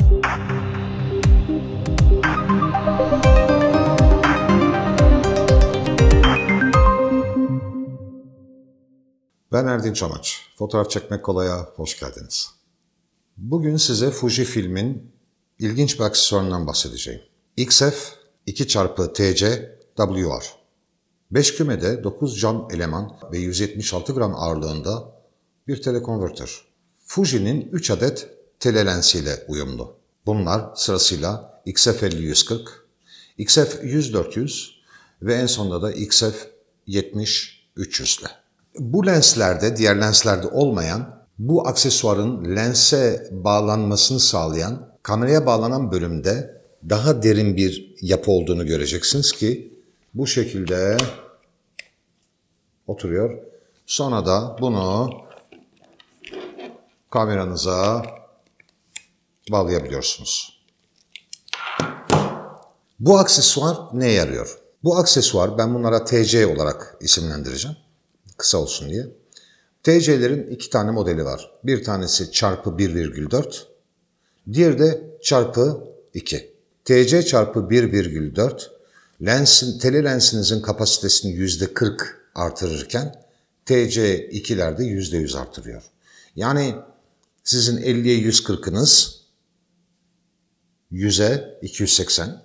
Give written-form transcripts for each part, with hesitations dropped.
Ben Erdinç Amaç. Fotoğraf çekmek kolaya hoş geldiniz. Bugün size Fujifilm'in ilginç bir aksesuarından bahsedeceğim. XF 2x-TC WR. 5 kümede 9 cam eleman ve 176 gram ağırlığında bir telekonvertör. Fuji'nin 3 adet telelensiyle uyumlu. Bunlar sırasıyla XF 50-140, XF 100-400 ve en sonunda da XF 70-300 ile. Bu lenslerde, diğer lenslerde olmayan, bu aksesuarın lense bağlanmasını sağlayan, kameraya bağlanan bölümde daha derin bir yapı olduğunu göreceksiniz ki bu şekilde oturuyor. Sonra da bunu kameranıza bağlayabiliyorsunuz. Bu aksesuar neye yarıyor? Bu aksesuar, ben bunlara TC olarak isimlendireceğim. Kısa olsun diye. TC'lerin 2 tane modeli var. Bir tanesi çarpı 1,4, diğeri de çarpı 2. TC çarpı 1,4 telelensinizin kapasitesini %40 artırırken TC 2'lerde %100 artırıyor. Yani sizin 50'ye 140'ınız 100'e 280,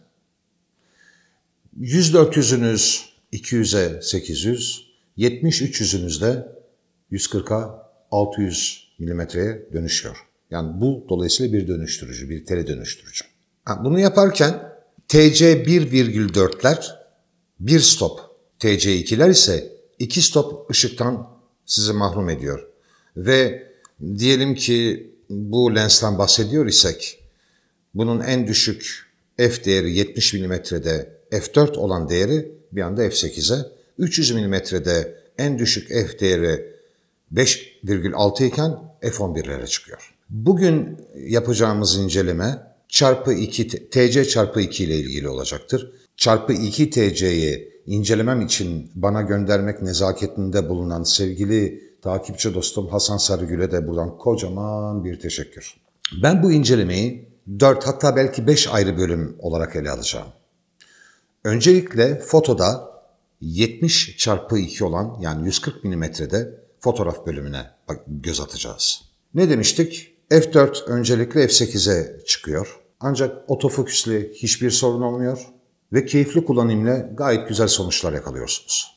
100-400'ünüz 200'e 800, 70-300'ünüz de 140'a 600 milimetreye dönüşüyor. Yani bu dolayısıyla bir dönüştürücü, bir tele dönüştürücü. Bunu yaparken TC 1,4'ler 1 stop, TC 2'ler ise 2 stop ışıktan sizi mahrum ediyor. Ve diyelim ki bu lensten bahsediyor isek, bunun en düşük f değeri 70 milimetrede f4 olan değeri bir anda f8'e, 300 milimetrede en düşük f değeri 5,6 iken f11'lere çıkıyor. Bugün yapacağımız inceleme TC çarpı 2 ile ilgili olacaktır. Çarpı 2 TC'yi incelemem için bana göndermek nezaketinde bulunan sevgili takipçi dostum Hasan Sarıgül'e de buradan kocaman bir teşekkür. Ben bu incelemeyi 4 hatta belki 5 ayrı bölüm olarak ele alacağım. Öncelikle fotoda 70x2 olan yani 140 milimetrede fotoğraf bölümüne göz atacağız. Ne demiştik? F4 öncelikle F8'e çıkıyor. Ancak otofoküsle hiçbir sorun olmuyor ve keyifli kullanımla gayet güzel sonuçlar yakalıyorsunuz.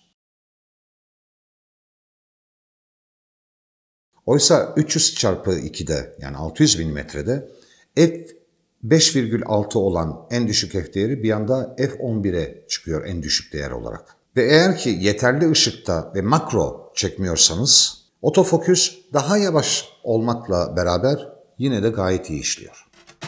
Oysa 300x2'de yani 600 milimetrede F5,6 olan en düşük f değeri bir anda F11'e çıkıyor en düşük değer olarak. Ve eğer ki yeterli ışıkta ve makro çekmiyorsanız otofoküs daha yavaş olmakla beraber yine de gayet iyi işliyor.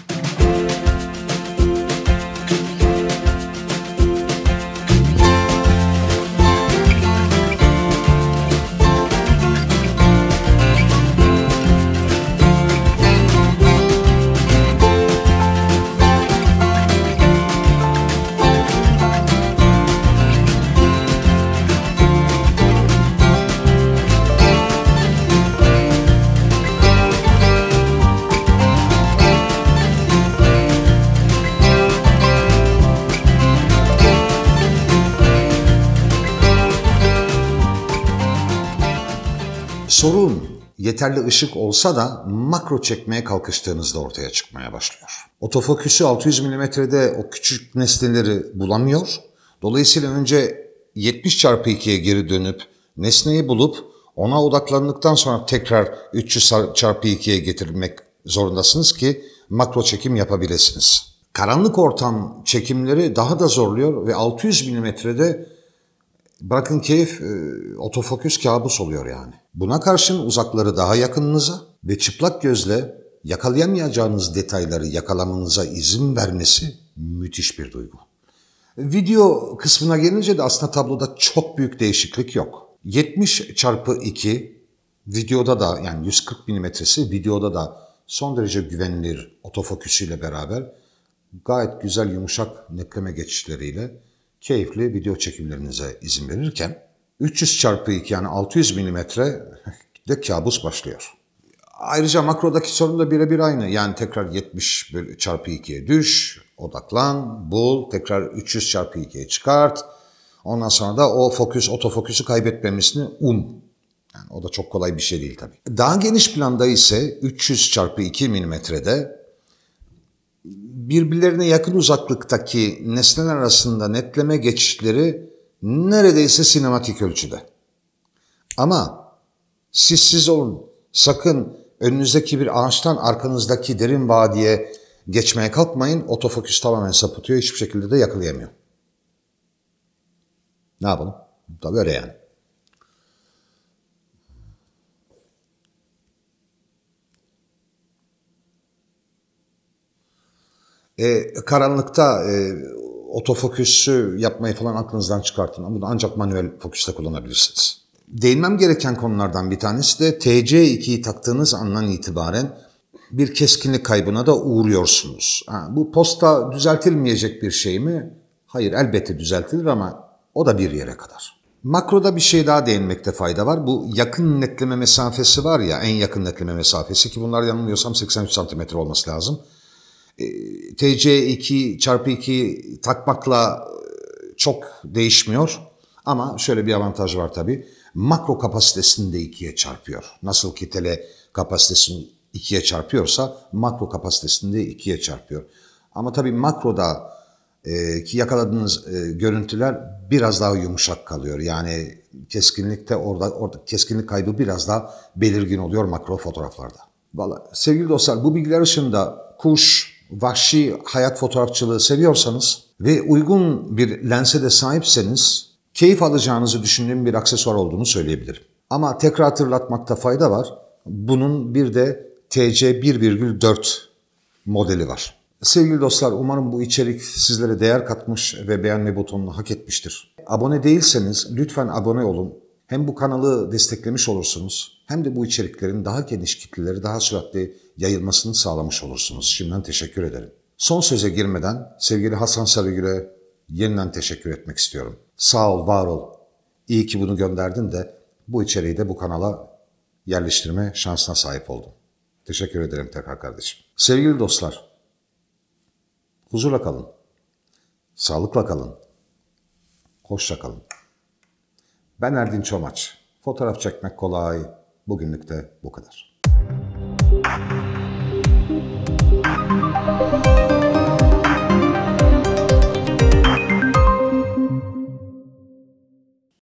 Sorun yeterli ışık olsa da makro çekmeye kalkıştığınızda ortaya çıkmaya başlıyor. Otofoküsü 600 milimetrede o küçük nesneleri bulamıyor. Dolayısıyla önce 70x2'ye geri dönüp nesneyi bulup ona odaklandıktan sonra tekrar 300x2'ye getirmek zorundasınız ki makro çekim yapabilirsiniz. Karanlık ortam çekimleri daha da zorluyor ve 600 milimetrede bırakın keyif, otofoküs kabus oluyor yani. Buna karşın uzakları daha yakınınıza ve çıplak gözle yakalayamayacağınız detayları yakalamanıza izin vermesi müthiş bir duygu. Video kısmına gelince de aslında tabloda çok büyük değişiklik yok. 70x2 videoda da yani 140 milimetresi videoda da son derece güvenilir otofoküsüyle beraber gayet güzel yumuşak netleme geçişleriyle keyifli video çekimlerinize izin verirken 300x2 yani 600 milimetre de kabus başlıyor. Ayrıca makrodaki sorun da birebir aynı. Yani tekrar 70 çarpı 2'ye düş, odaklan, bul, tekrar 300 çarpı 2'ye çıkart. Ondan sonra da o otofokusu kaybetmemesini Yani o da çok kolay bir şey değil tabii. Daha geniş planda ise 300 çarpı 2 milimetrede birbirlerine yakın uzaklıktaki nesneler arasında netleme geçişleri neredeyse sinematik ölçüde. Ama siz olun. Sakın önünüzdeki bir ağaçtan arkanızdaki derin vadiye geçmeye kalkmayın. Otofokus tamamen sapıtıyor. Hiçbir şekilde de yakalayamıyor. Ne yapalım? Tabii öyle yani. Karanlıkta otofokusu yapmayı falan aklınızdan çıkartın. Ama bunu ancak manuel fokusta kullanabilirsiniz. Değinmem gereken konulardan bir tanesi de TC2'yi taktığınız andan itibaren bir keskinlik kaybına da uğruyorsunuz. Bu posta düzeltilmeyecek bir şey mi? Hayır, elbette düzeltilir ama o da bir yere kadar. Makroda bir şey daha değinmekte fayda var. Bu yakın netleme mesafesi var ya, en yakın netleme mesafesi ki bunlar yanılmıyorsam 83 santimetre olması lazım. TC2 çarpı 2 takmakla çok değişmiyor ama şöyle bir avantaj var tabii. Makro kapasitesini de 2'ye çarpıyor. Nasıl ki tele kapasitesini 2'ye çarpıyorsa makro kapasitesini de 2'ye çarpıyor. Ama tabii makroda ki yakaladığınız görüntüler biraz daha yumuşak kalıyor. Yani keskinlikte orada keskinlik kaybı biraz daha belirgin oluyor makro fotoğraflarda. Vallahi sevgili dostlar, bu bilgiler ışığında kuş, vahşi hayat fotoğrafçılığı seviyorsanız ve uygun bir lense de sahipseniz keyif alacağınızı düşündüğüm bir aksesuar olduğunu söyleyebilirim. Ama tekrar hatırlatmakta fayda var. Bunun bir de TC 1,4 modeli var. Sevgili dostlar, umarım bu içerik sizlere değer katmış ve beğenme butonunu hak etmiştir. Abone değilseniz lütfen abone olun. Hem bu kanalı desteklemiş olursunuz hem de bu içeriklerin daha geniş kitlelere daha süratli yayılmasını sağlamış olursunuz. Şimdiden teşekkür ederim. Son söze girmeden sevgili Hasan Sarıgül'e yeniden teşekkür etmek istiyorum. Sağ ol, var ol. İyi ki bunu gönderdin de bu içeriği de bu kanala yerleştirme şansına sahip oldum. Teşekkür ederim tekrar kardeşim. Sevgili dostlar, huzurla kalın, sağlıkla kalın, hoşça kalın. Ben Erdinç Çomaç. Fotoğraf çekmek kolay. Bugünlük de bu kadar.